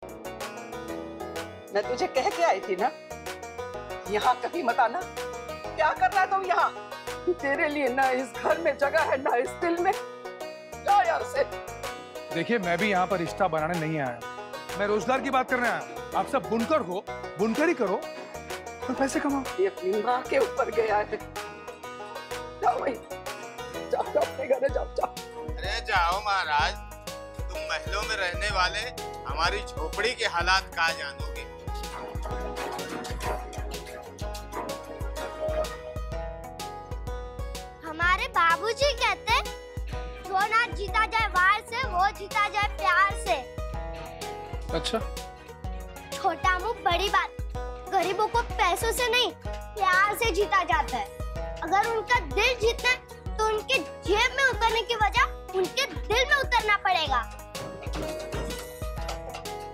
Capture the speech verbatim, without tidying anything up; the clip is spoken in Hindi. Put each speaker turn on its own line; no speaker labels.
मैं तुझे कह के आई थी ना, यहाँ कहीं मत आना। क्या कर रहा है तुम यहाँ? तेरे लिए ना इस घर में जगह है ना इस दिल में। जा यहाँ से।
देखिए, मैं भी यहाँ पर रिश्ता बनाने नहीं आया, मैं रोजगार की बात करने आया। आप सब बुनकर हो, बुनकर ही करो और पैसे कमाओ।
ये अपनी माँ के ऊपर गया है। जाओ भाई, जाओ जाओ अपने घर जाओ जाओ।
अरे जाओ महाराज, तुम महलों में रहने वाले हमारी झोपड़ी के हालात कहाँ जानोगे।
हमारे बाबूजी कहते जो ना जीता जाए वार से, वो जीता जाए प्यार से।
अच्छा,
छोटा मुंह बड़ी बात। गरीबों को पैसों से नहीं, प्यार से जीता जाता है। अगर उनका दिल जीतना है तो उनके जेब में उतरने की वजह उनके दिल में उतरना पड़ेगा।